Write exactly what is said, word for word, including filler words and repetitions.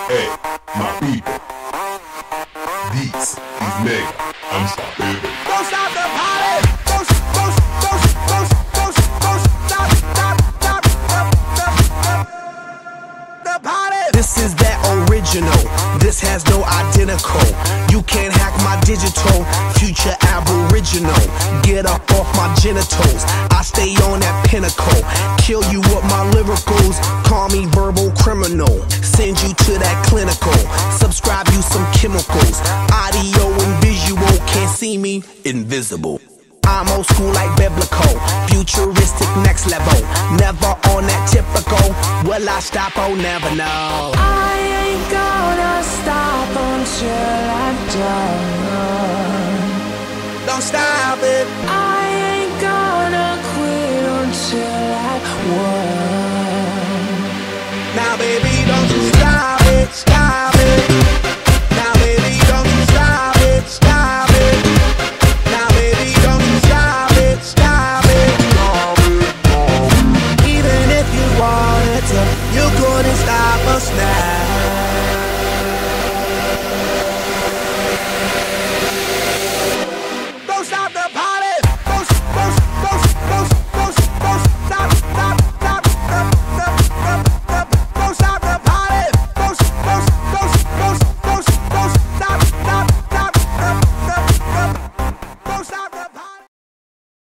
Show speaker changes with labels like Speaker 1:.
Speaker 1: Hey, my people, this is mega unstoppable.
Speaker 2: Don't stop the party! Don't, don't, don't, don't, don't, don't stop, stop, stop the, the, the party! This is that original. This has no identical. You can't hack my digital. Future aboriginal. Get up off my genitals. I stay on that pinnacle. Kill you with my lyricals. Call me verbal criminal. Send you to that clinical. Subscribe you some chemicals. Audio and visual. Can't see me, invisible. I'm old school like biblical. Futuristic next level. Never on that typical. Will I stop? Oh, never know.
Speaker 3: I ain't gonna stop until I'm done.
Speaker 2: Don't stop it.